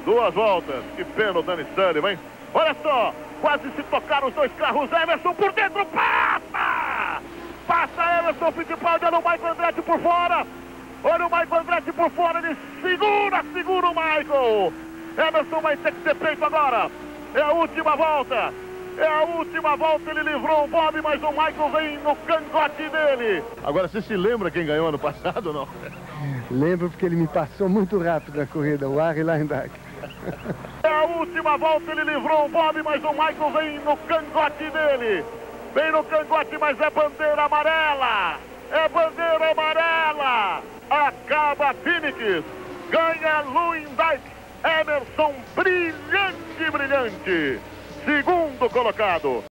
2 voltas. Que pena o Danny Sullivan, hein? Olha só, quase se tocaram os 2 carros. Emerson por dentro, passa! Passa Emerson Fittipaldi, olha o Michael Andretti por fora. Olha o Michael Andretti por fora, ele segura o Michael. Emerson vai ter que ter peito agora. É a última volta. É a última volta, ele livrou o Bob, mas o Michael vem no cangote dele. Agora, você se lembra quem ganhou ano passado ou não? Lembro porque ele me passou muito rápido na corrida, o Arie Luyendyk. É a última volta, ele livrou o Bob, mas o Michael vem no cangote dele. Vem no cangote, mas é bandeira amarela. É bandeira amarela. Acaba Phoenix. Ganha Luyendyk. Emerson, brilhante. Segundo colocado.